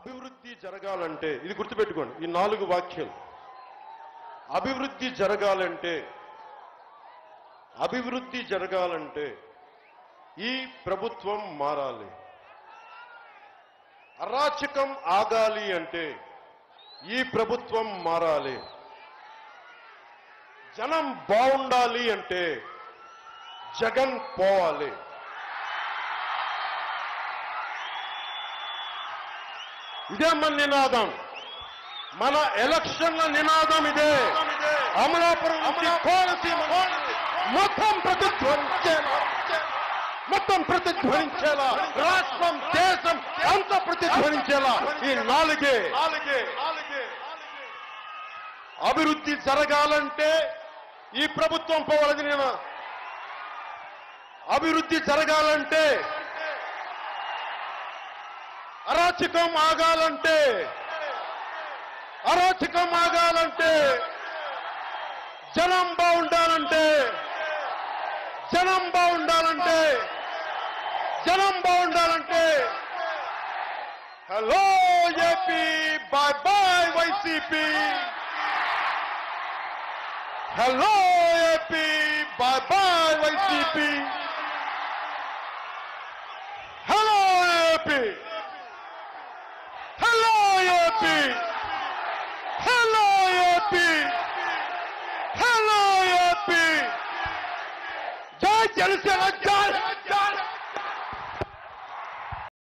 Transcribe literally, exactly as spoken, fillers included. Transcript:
అభివృద్ధి జరగాలంటే ఇది గుర్తుపెట్టుకోండి, ఈ నాలుగు వాక్యాలు. అభివృద్ధి జరగాలంటే అభివృద్ధి జరగాలంటే ఈ ప్రభుత్వం మారాలి. అరాచకం ఆగాలి అంటే ఈ ప్రభుత్వం మారాలి. జనం బాగుండాలి అంటే జగన్ పోవాలి. ఇదే మన నినాదం, మన ఎలక్షన్ల నినాదం ఇదే. అమలాపురం కోనసీమ మొత్తం ప్రతిధ్వనించేలా మొత్తం ప్రతిధ్వనించేలా రాష్ట్రం దేశం అంత ప్రతిధ్వనించేలా ఈ నాలుగే. అభివృద్ధి జరగాలంటే ఈ ప్రభుత్వం పోవాలని నేను అభివృద్ధి జరగాలంటే అరాచకం ఆగాలంటే అరాచకం ఆగాలంటే జనం బాగుండాలంటే జనం బాగుండాలంటే జనం బాగుండాలంటే hello AP, bye bye YCP. Hello AP, bye bye YCP. Hello AP, hello AP, hello AP, hello AP. జై జనసేన, జై